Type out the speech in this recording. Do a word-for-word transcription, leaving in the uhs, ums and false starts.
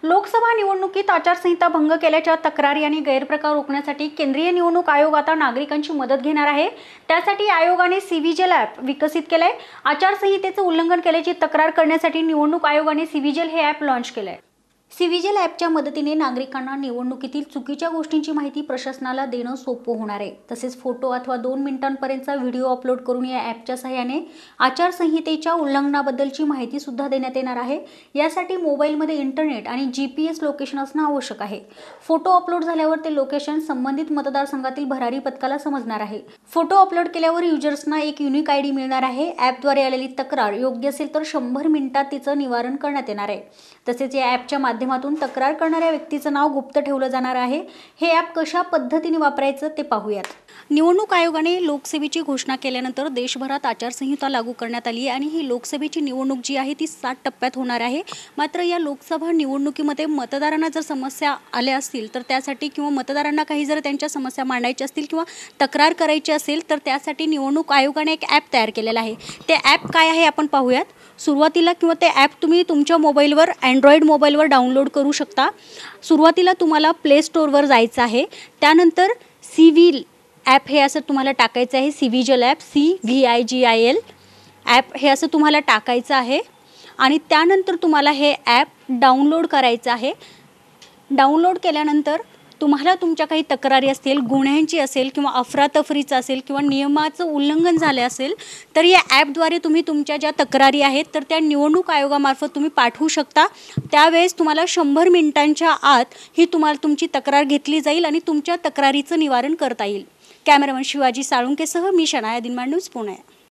लोकसभा निवडणुकीत आचारसंहिता भंग केल्याच्या तक्रारी आणि गैरप्रकार रोखण्यासाठी केंद्रीय निवडणूक आयोग आता नागरिकांची मदत घेणार आहे। त्यासाठी आयोगाने सिव्हिजिल ॲप विकसित केले। आचारसंहितेचे उल्लंघन केल्याची तक्रार करण्यासाठी निवडणूक आयोगाने सिव्हिजिल हे ॲप लॉन्च केले। सिव्हिजिल ॲपच्या मदतीने नागरिकांना निवडणुकीतील चुकीच्या गोष्टींची माहिती प्रशासनाला देणं सोपं होणार आहे। तसेच फोटो अथवा दोन मिनिटांपर्यंतचा व्हिडिओ अपलोड करून या ॲपच्या सहाय्याने आचारसंहितेच्या उल्लंघनाबद्दलची माहिती सुद्धा देण्यात येणार आहे। यासाठी मोबाईलमध्ये इंटरनेट आणि जी पी एस लोकेशन असणं आवश्यक आहे। फोटो अपलोड झाल्यावर ते लोकेशन संबंधित मतदारसंघातील भरारी पथकाला समजणार आहे। फोटो अपलोड केल्यावर युजर्सना एक युनिक आय डी मिळणार आहे। ॲपद्वारे आलेली तक्रार योग्य असेल तर शंभर मिनिटात तिचं निवारण करण्यात येणार आहे। तसेच या ॲपच्या माध्यमातून तक्रार करणाऱ्या व्यक्तीचं नाव गुप्त ठेवलं जाणार आहे। हे ॲप कशा पद्धतीने वापरायचं ते पाहूयात। निवडणूक आयोगाने लोकसेवेची घोषणा केल्यानंतर देशभरात आचारसंहिता लागू करण्यात आली आणि ही लोकसभेची निवडणूक जी आहे ती सात टप्प्यात होणार आहे। मात्र या लोकसभा निवडणुकीमध्ये मतदारांना जर समस्या आल्या असतील तर त्यासाठी किंवा मतदारांना काही जर त्यांच्या समस्या मांडायच्या असतील किंवा तक्रार करायची असेल तर त्यासाठी निवडणूक आयोगाने एक ॲप तयार केलेलं आहे। ते ॲप काय आहे आपण पाहूयात। सुरुवातीला किंवा ते ॲप तुम्ही तुमच्या मोबाईलवर अँड्रॉइड मोबाईलवर डाउनलोड करू शकता। सुरुवातीला तुम्हाला प्ले स्टोअरवर जायचं आहे। त्यानंतर सिव्हिल ॲप हे असं तुम्हाला टाकायचं आहे। CVIGIL app C V I G I L app हे असं तुम्हाला टाकायचं आहे आणि त्यानंतर तुम्हाला हे ॲप डाउनलोड करायचं आहे। डाउनलोड केल्यानंतर तुम्हाला तुमच्या काही तक्रारी असतील, गुन्ह्यांची असेल किंवा अफरातफरीचं असेल किंवा नियमाचं उल्लंघन झाले असेल तर या ॲपद्वारे तुम्ही तुमच्या ज्या तक्रारी आहेत तर त्या निवडणूक आयोगामार्फत तुम्ही पाठवू शकता। त्यावेळेस तुम्हाला शंभर मिनिटांच्या आत ही तुम्हाला तुमची तक्रार घेतली जाईल आणि तुमच्या तक्रारीचं निवारण करता येईल। कॅमेरामन शिवाजी साळुंकेसह मी शनाया दिनमान न्यूज पुणे।